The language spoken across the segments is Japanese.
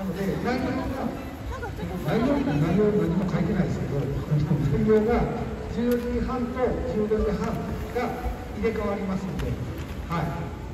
なので内容に何も書いてないですけど、内容が10時半と15時半が入れ替わりますので、はい。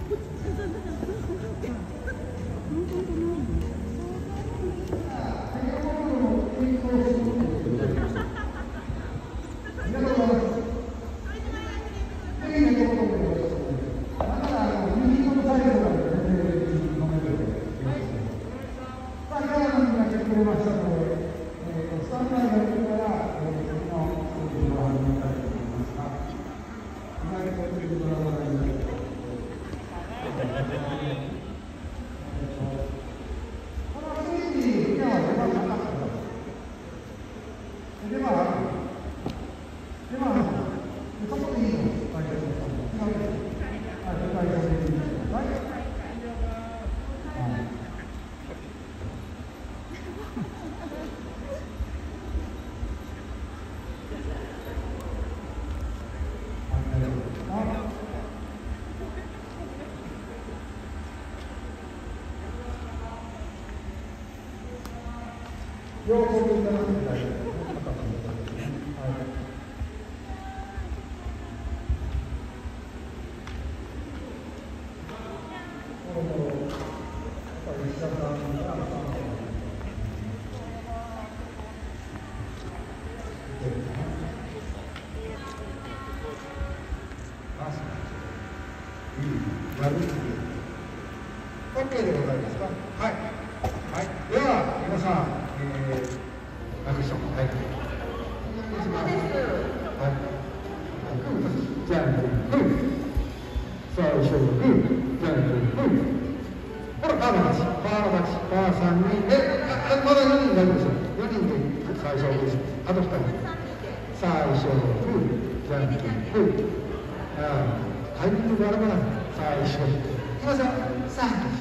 両方分いただくんで大丈夫です。OK でございますか。はい。はい。では皆さん。アクション、はい。じゃんけん、最初に、じゃんけん、ほら、パーの勝ち、パーの勝ち、パー3人で、まだ4人大丈夫ですよ。4人で最初です。あと2人。最初に、じゃんけん、タイミングがあるから、最初に。いきますよ。最初に、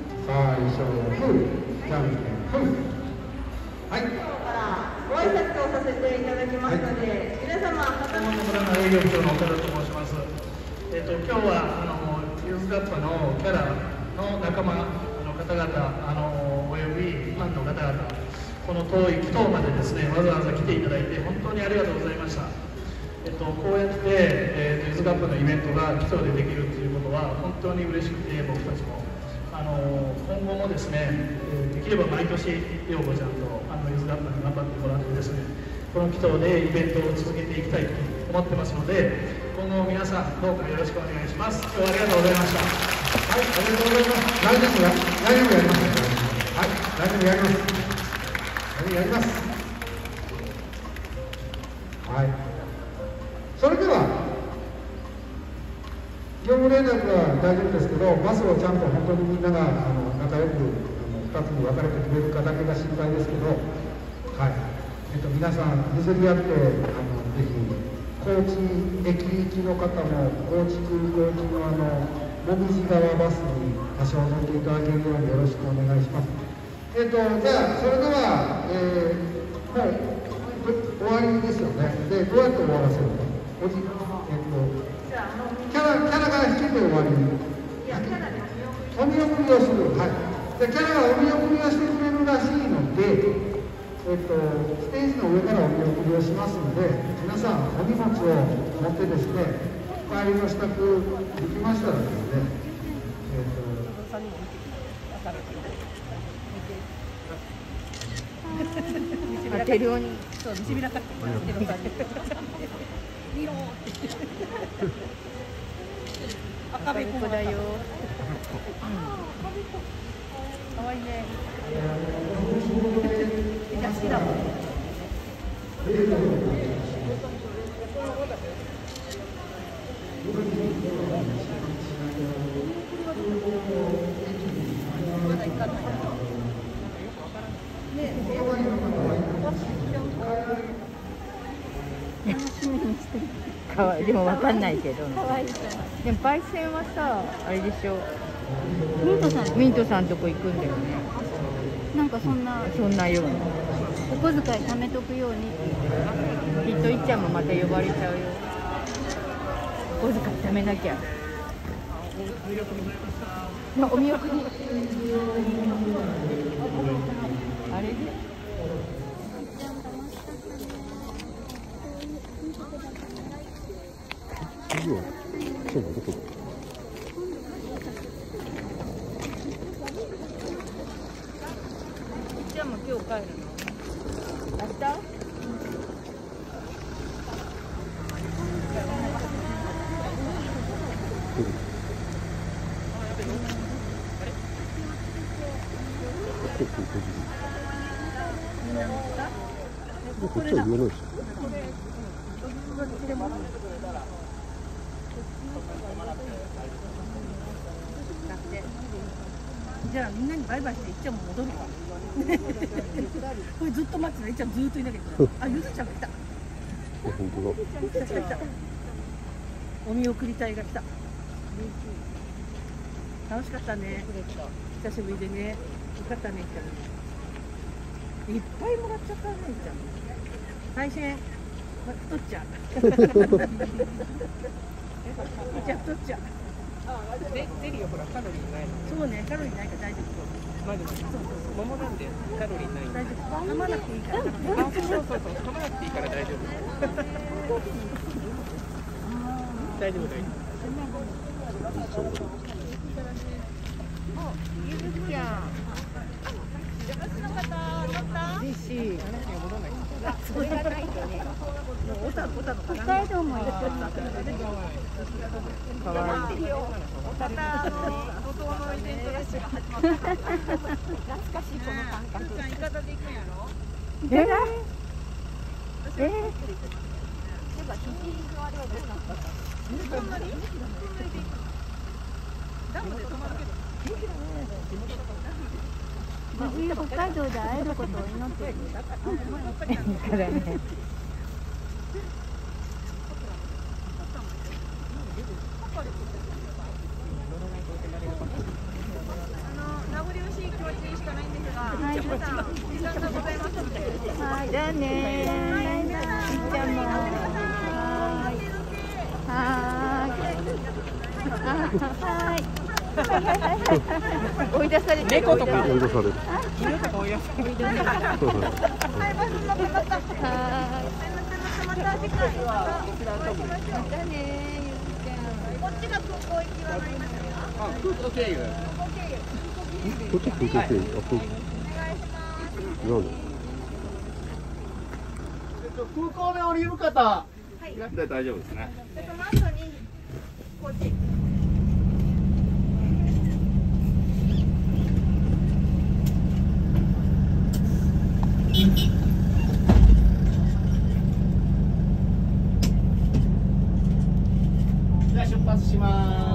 じゃんけん、はい。 ご挨拶をさせていただきますので、はい、皆様、 大物村の営業部長の岡田と申します。今日はユースカップのキャラの仲間の方々、およびファンの方々、この遠い紀東までですね、わざわざ来ていただいて本当にありがとうございました。こうやって、ユースカップのイベントが紀東でできるということは本当に嬉しくて、僕たちも今後もですね、できれば毎年陽子ちゃんとユースカップに頑張ってもらってですね、この紀東でイベントを続けていきたいと思ってますので、今後皆さんどうかよろしくお願いします。今日はありがとうございました。 はい、ありがとうございます。来年もやります。はい、来年もやります。来年やります。はい。それでは業務連絡は大丈夫ですけど、バスをちゃんと本当にみんなが仲良く2つに分かれてくれるかだけが心配ですけど、はい。皆さん譲り合って、ぜひ、高知駅行きの方も、高知空港行きの紅葉川バスに多少乗っていただけるようによろしくお願いします。じゃあ、それでは、もう終わりですよね。で、どうやって終わらせるか。キャラから引けて終わり。お見送りをする。はい。で、キャラがお見送りをしてくれるらしいので、ステージの上からお見送りをしますので、皆さんお荷物を持ってですね、帰りの支度できましたらですね、 テルオにそう見せびらかって見ろ赤べこだよ。かわいいね。好きだもん。 かわいい。でもわかんないけど。でもパイセンはさ、あれでしょ。ミントさんとこ行くんだよね。 なんかそんなような。 お小遣い貯めとくようにって言ってる。 きっといっちゃんもまた呼ばれちゃうよ。お小遣い貯めなきゃ。お見送り。 今日帰るの？明日？ こっちは言わないし。 じゃあみんなにバイバイしていっちゃんも戻るわ。これずっと待ってたいっちゃんずっといなきゃいけない。あ、ゆずちゃんが来た。 本当だ。 ゆずちゃんが来た。お見送り隊が来た。楽しかったね。久しぶりでね。よかったね、いっちゃん。いっぱいもらっちゃったね、いっちゃん。大変。太っちゃう。じゃあ太っちゃう。 ゼリーはほらカロリーないの。 そうね、カロリーないから大丈夫。 まあでも桃なんでカロリーない。 大丈夫。噛まなくていいから。 あ、そう噛まなくていいから大丈夫。大丈夫大丈夫。 ゆずちゃん。嬉しい。 それがないとね。もうおたの北海道も行ってる。かわいい。 また怒涛のイベントラッシュが始まった。懐かしいこの感覚。ちゃん言い方で行くんやろ。 えー、 やっぱ肘のあれはどうなったか。そんなに？ダムで止まるけど。 北海道で会えることを祈ってる。からね。 名残惜しい気持ちしかないんですが、皆さん時間がございますので。 はい、じゃあねー。いっちゃんも。はーい。追い出されてる。 追い出される。 犬とか追い出される。 また次回。 またねー、ゆずちゃん。 こっちが空港行きはないんですか？ あ、空港経由。 こっち空港経由。あ、なんで？ 空港で降りる方。いらっしゃって大丈夫ですね。 その後にこっち。 じゃあ出発します。